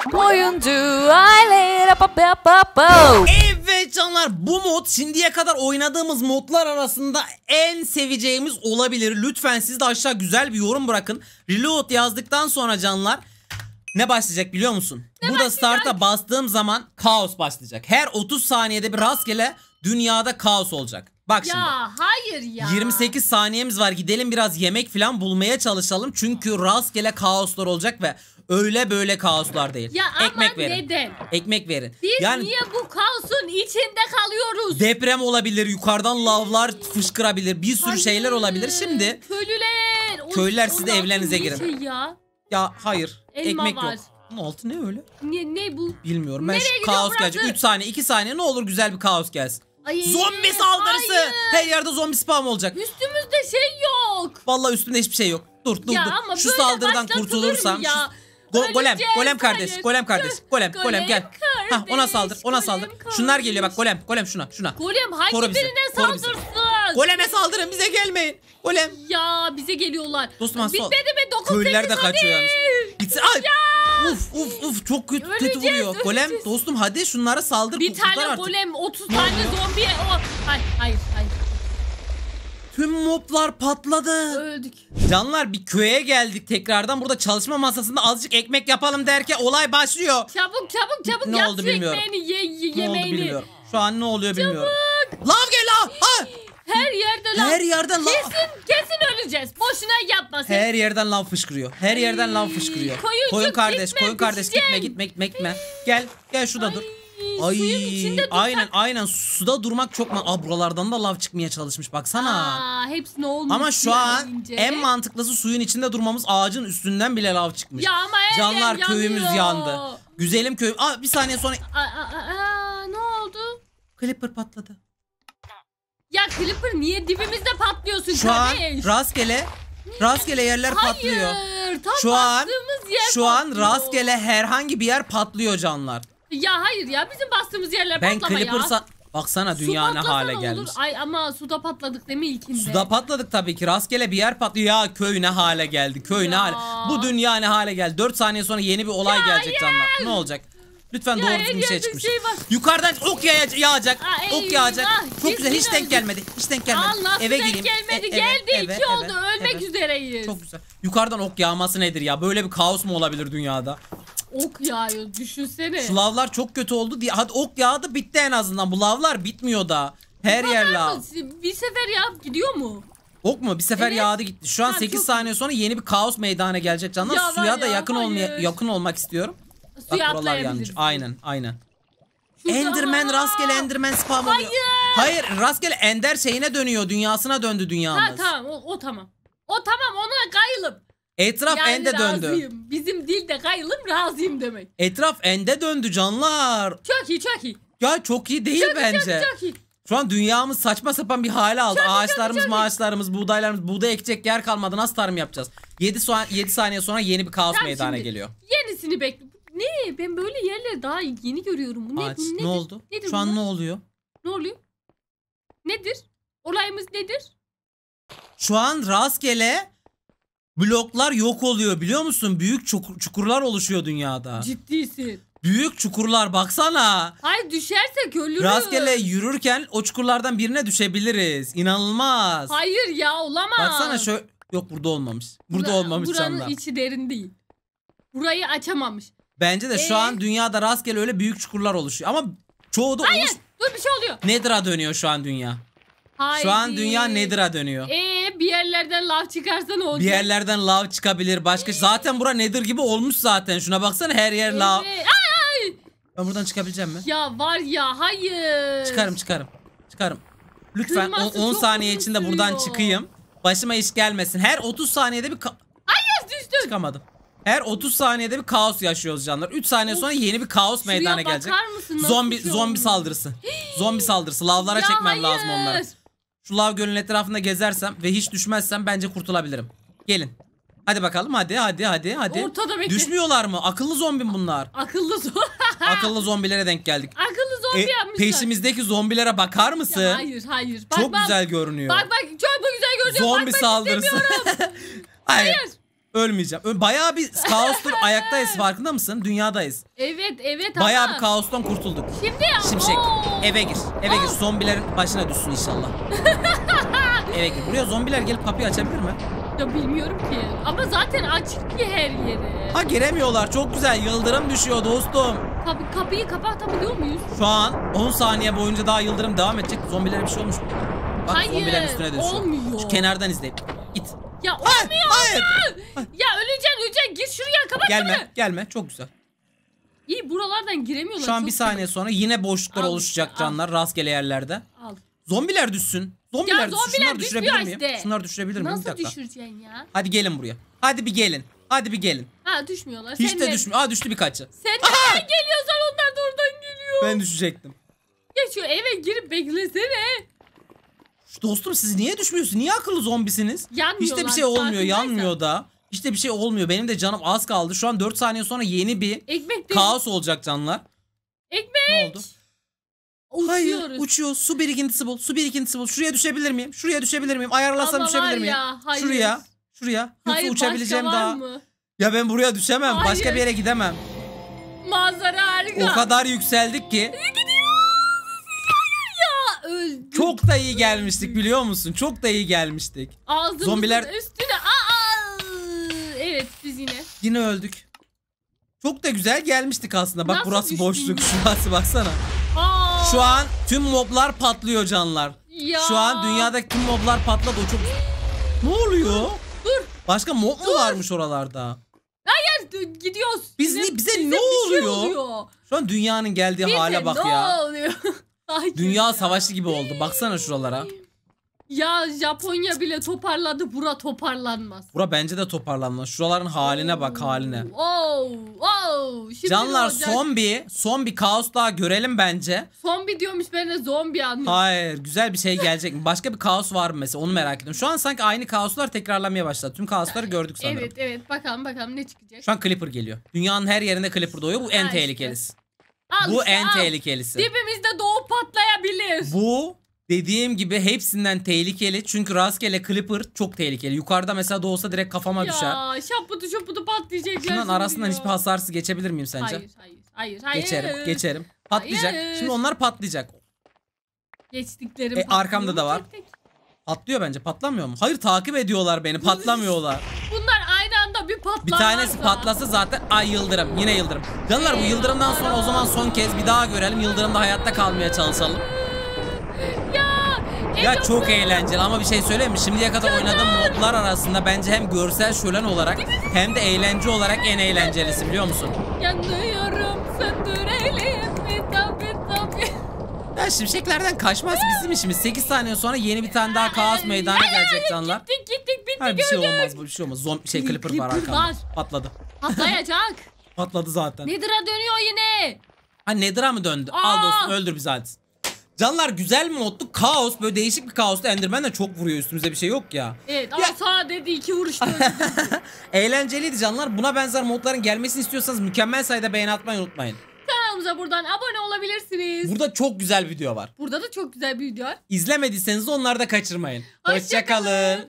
Oyuncu aile. Evet canlar, bu mod şimdiye kadar oynadığımız modlar arasında en seveceğimiz olabilir. Lütfen siz de aşağı güzel bir yorum bırakın. Reload yazdıktan sonra canlar ne başlayacak biliyor musun? Burada start'a bastığım zaman kaos başlayacak. Her 30 saniyede bir rastgele dünyada kaos olacak. Bak şimdi. Ya hayır ya. 28 saniyemiz var. Gidelim biraz yemek falan bulmaya çalışalım. Çünkü rastgele kaoslar olacak ve öyle böyle kaoslar değil. Ya Ekmek ama verin. neden? Ekmek verin. Biz yani niye bu kaosun içinde kalıyoruz? deprem olabilir, yukarıdan lavlar fışkırabilir, bir sürü şeyler olabilir. Şimdi köylüler siz de evlerinize girin. Şey ya. Ya hayır, Elma ekmek var. yok. Bunun altı ne öyle? Ne bu? Bilmiyorum. Ben Nereye şu gidiyor kaos burası? gelecek. 3 saniye, 2 saniye ne olur güzel bir kaos gelsin. Ay, Zombi saldırısı. hayır. Her yerde zombi spam olacak. Üstümüzde şey yok. Vallahi üstümde hiçbir şey yok. Dur. Ya ama Şu böyle saldırıdan başlatılır mı kurtulursam. ya? Golem Öleceğiz, kardeş, hayır. golem kardeş, golem gel. Hah, ona saldır, ona saldır. golem Şunlar geliyor bak, golem şuna. Golem hangi Koru bizi, birine koru bizi. saldırsın? Goleme saldırın, bize gelmeyin. Golem. Ya bize geliyorlar. Dostum az sol. Bitmedi mi? 9 Köylüler de 8 kaçıyor hadi. yalnız. Bitsin. Ay. Uf çok kötü vuruyor. Golem öleceğiz. dostum hadi şunlara saldır. Bir kurtar tane artık. golem 30 tane zombiye. Hayır. Tüm moblar patladı. Öldük. Canlar bir köye geldik tekrardan. Burada çalışma masasında azıcık ekmek yapalım derken olay başlıyor. Çabuk Ne yap oldu şu bilmiyorum. ekmeğini Ne yemeğini. oldu bilmiyorum. Şu an ne oluyor bilmiyorum. Lav gel lav. Ha! Her yerde lan. Her yerden lav. Kesin öleceğiz. Boşuna yapma sen. Her yerden lav fışkırıyor. Her yerden lav fışkırıyor. Koyuncuk, Koyun kardeş gitme. Gel şurada dur. Ay Suyun içinde dursak. aynen suda durmak çok buralardan da lav çıkmaya çalışmış baksana. Hepsi ne olmuş? Ama şu an en mantıklısı suyun içinde durmamız, ağacın üstünden bile lav çıkmış. Ya ama her Canlar yer köyümüz yanıyor. yandı. Güzelim köy. Bir saniye sonra Ne oldu? Clipper patladı. Ya Clipper niye dibimizde patlıyorsun Şu an kardeş? rastgele yerler patlıyor. Hayır. Tam Şu an bastığımız yer Şu an patlıyor. rastgele herhangi bir yer patlıyor canlar. Ya hayır ya bizim bastığımız yerler Ben patlama ya. Clipper baksana Su dünya ne patlasa hale olur. gelmiş. Ay ama suda patladık değil mi ilkinde? Suda patladık tabii ki. Rastgele bir yer patlıyor. Ya köy ne hale geldi. Köy ne Ya. hale. Bu dünya ne hale geldi. 4 saniye sonra yeni bir olay gelecek canlar. Ne olacak? Lütfen doğru her düzgün bir şey yerde çıkmış. şey var. Yukarıdan ok yağacak. Ay, Ok yağacak. eyvah. Çok güzel. Hiç Kesin denk öldük. gelmedi. Al nasıl Eve denk gireyim. gelmedi? Evet, Geldi 2 oldu. Ölmek evet. üzereyiz. Çok güzel. Yukarıdan ok yağması nedir ya? Böyle bir kaos mu olabilir dünyada? Ok yağıyor düşünsene. Şu lavlar çok kötü oldu diye. Hadi ok yağdı, bitti en azından. Bu lavlar bitmiyor da. Her yer lav. Bir sefer yap gidiyor mu? Ok mu? Bir sefer Evet. yağdı gitti. Şu an Ha, 8 çok saniye sonra yeni bir kaos meydana gelecek canlar. Ya var Suya da ya, yakın hayır. olmak istiyorum. Suya Bak buralar yanlış. atlayabiliriz. Aynen. Şurada- Enderman rastgele spam oluyor. Hayır, rastgele ender şeyine dönüyor. Dünyasına döndü dünyamız. Ha tamam o tamam. O tamam ona kayılım. Etraf Yani ende döndü. razıyım. Bizim dilde kayılım razıyım demek. Etraf ende döndü canlar. Çok iyi. Ya çok iyi değil bence. Çok iyi. Şu an dünyamız saçma sapan bir hale aldı. Ağaçlarımız, buğdaylarımız, buğday ekecek yer kalmadı. Nasıl tarım yapacağız? 7 saniye sonra yeni bir kaos Tamam, meydana şimdi geliyor. Yenisini bekle. Ne? Ben böyle yerleri daha yeni görüyorum. Bu ne? Ağaç. Bu nedir? Ne oldu? Nedir Şu an bunlar? ne oluyor? Ne oluyor? Nedir? Olayımız nedir? Şu an rastgele bloklar yok oluyor biliyor musun? Büyük çukurlar oluşuyor dünyada. Ciddisin. Büyük çukurlar baksana. Hayır düşersek ölürüz. Rastgele yürürken o çukurlardan birine düşebiliriz. İnanılmaz. Hayır ya olamaz. Baksana şöyle. Yok burada olmamış. Burada olmamış buranın canlar. içi derin değil. Burayı açamamış. Bence de şu an dünyada rastgele öyle büyük çukurlar oluşuyor. Ama çoğu da Dur bir şey oluyor. Nether'a dönüyor şu an dünya. Haydi. Şu an dünya Nether'a dönüyor. Bir yerlerden lav çıkarsa ne olacak? Bir yerlerden lav çıkabilir. Zaten bura Nether gibi olmuş zaten. Şuna baksana her yer lav. Evet. Ben buradan çıkabileceğim mi? Ya var ya hayır. Çıkarım. Lütfen Kırması 10 çok saniye uzun içinde buradan sürüyor. çıkayım. Başıma iş gelmesin. Her 30 saniyede bir Düştün. çıkamadım. Her 30 saniyede bir kaos yaşıyoruz canlar. 3 saniye sonra yeni bir kaos meydana gelecek. bakar mısın? Nasıl bir şey Zombi olmuş? saldırısı. Zombi saldırısı. Lavlara Ya çekmem lazım hayır. onları. Şu lav gölünün etrafında gezersem ve hiç düşmezsem bence kurtulabilirim. Gelin. Hadi bakalım hadi. Ortada bekle. Düşmüyorlar mı? Akıllı zombim bunlar. Akıllı zombilere denk geldik. Akıllı zombi yapmışlar. Peşimizdeki zombilere bakar mısın? Ya hayır. Çok güzel görünüyor. Bak çok güzel görünüyor. Zombi Bakmak saldırısı. istemiyorum. Hayır. Ölmeyeceğim. Bayağı bir kaostur, ayaktayız, farkında mısın? Dünyadayız. Evet Bayağı ama. bir kaostan kurtulduk. Şimdi Şimşek Oo. eve gir. Eve gir. Zombilerin başına düşsün inşallah. Eve gir. Buraya zombiler gelip kapıyı açabilir mi? Ya bilmiyorum ki. Ama zaten açık ki her yeri. Ha, giremiyorlar. Çok güzel. Yıldırım düşüyor dostum. Kapıyı kapatabiliyor muyuz? Şu an 10 saniye boyunca daha yıldırım devam edecek. Zombilere bir şey olmuş mu? Bak, Hayır, zombilerin üstüne düşüyor. olmuyor. Şu kenardan izleyip. Git. Ya olmuyor. Hayır. Ya öleceksin. Gir şuraya, kapat. Gelme. Çok güzel. İyi, buralardan giremiyorlar. Şu an çok bir saniye sonra yine boşluklar Al oluşacak işte, al. canlar rastgele yerlerde. Al. Zombiler düşsün. Zombiler düşsün. zombiler Şunları düşürebilir düşmüyor miyim? işte. Şunları düşürebilir miyim? Bir Nasıl dakika. düşüreceksin ya? Hadi gelin buraya. Hadi bir gelin. Ha, düşmüyorlar. Hiç Sen de düşmüyor. Aa, düştü birkaçı. Sen nereden geliyorsan onlar da oradan geliyor. Ben düşecektim. Ya şu eve girip beklesene. Dostum, siz niye düşmüyorsunuz? Niye akıllı zombisiniz? Yanmıyorlar, Hiç de bir şey olmuyor. farkındaysan. Yanmıyor da. Hiç de bir şey olmuyor. Benim de canım az kaldı. Şu an 4 saniye sonra yeni bir Ekmek de. kaos olacak canlar. Ekmek. Ne oldu? Uçuyoruz. Hayır, uçuyor. Su birikintisi bul. Su birikintisi bul. Şuraya düşebilir miyim? Şuraya düşebilir miyim? Ayarlasam Ama düşebilir var miyim? ya, hayır. Şuraya. Yoksa Hayır, uçabileceğim başka var daha. mı? Ya ben buraya düşemem. Hayır. Başka bir yere gidemem. Manzara harika. O kadar yükseldik ki. Öldüm. Çok da iyi gelmiştik, biliyor musun? Çok da iyi gelmiştik. Ağzımızın Zombiler- üstüne. Aa! Evet, biz yine. Yine öldük. Çok da güzel gelmiştik aslında. Bak, Nasıl burası düştün boşluk. ya? Şurası baksana. Aa! Şu an tüm moblar patlıyor canlar. Ya. Şu an dünyadaki tüm moblar patladı. O çok... Ne oluyor? Dur. Başka mob mu varmış oralarda? Gidiyoruz. Bize ne bir şey oluyor? Şu an dünyanın geldiği Bize hale bak ne ya. oluyor? Hayır Dünya ya. savaşı gibi oldu. Baksana şuralara. Ya Japonya bile toparladı. Bura toparlanmaz. Bura bence de toparlanmaz. Şuraların haline bak, haline. Şimdi Canlar, ne olacak? son bir kaos daha görelim bence. Zombi diyormuş, ben de zombi anlıyorum. Hayır, güzel bir şey gelecek mi? Başka bir kaos var mı mesela? Onu merak ediyorum. Şu an sanki aynı kaoslar tekrarlamaya başladı. Tüm kaosları gördük sanırım. Evet, bakalım ne çıkacak. Şu an Clipper geliyor. Dünyanın her yerinde Clipper doğuyor. Bu en Ha, işte. tehlikelisi. Al Bu işte, en al. tehlikelisi. Dibimizde doğup patlayabilir. Bu dediğim gibi hepsinden tehlikeli. Çünkü rastgele Clipper çok tehlikeli. Yukarıda mesela doğsa direkt kafama düşer. Ya şaputu patlayacaklar. Şundan şimdi arasından ya. hiçbir hasarsız geçebilir miyim sence? Hayır. Geçerim. Patlayacak. Hayır. Şimdi onlar patlayacak. Geçtiklerim arkamda da var. tek tek? Patlıyor bence. Patlamıyor mu? Hayır, takip ediyorlar beni. Patlamıyorlar. Bunlar aynı anda bir patlarlarsa. Bir tanesi patlasa zaten ay yıldırım. Yine yıldırım. Canlar, bu yıldırımdan sonra o zaman son kez bir daha görelim. Yıldırımda hayatta kalmaya çalışalım. Ya çok eğlenceli ama bir şey söyleyeyim mi? Şimdiye kadar oynadığım modlar arasında bence hem görsel şölen olarak hem de eğlence olarak en eğlencelisi, biliyor musun? Yanıyorum, söndürelim. Tabii. Ya şimşeklerden kaçmaz bizim işimiz. 8 saniye sonra yeni bir tane daha kaos meydana gelecek canlar. Gittik bitti, Hayır, bir şey gördük. olmaz, bu bir şey olmaz. Clipper var Clipper arkamda. var. Patladı. Patlayacak. Patladı zaten. Nedir'a dönüyor yine. Ha, Nether'a mı döndü? Aa! Al dostum, öldür bizi hadi. Canlar, güzel modlu kaos, böyle değişik bir kaosta. Enderman de çok vuruyor, üstümüze bir şey yok ya. Evet, ama sağ dedi 2 vuruşta. Eğlenceliydi canlar. Buna benzer modların gelmesini istiyorsanız mükemmel sayıda beğeni atmayı unutmayın. Kanalımıza buradan abone olabilirsiniz. Burada çok güzel video var. Burada da çok güzel bir video var. İzlemediyseniz onları da kaçırmayın. Hoşça kalın. Hoşça kalın.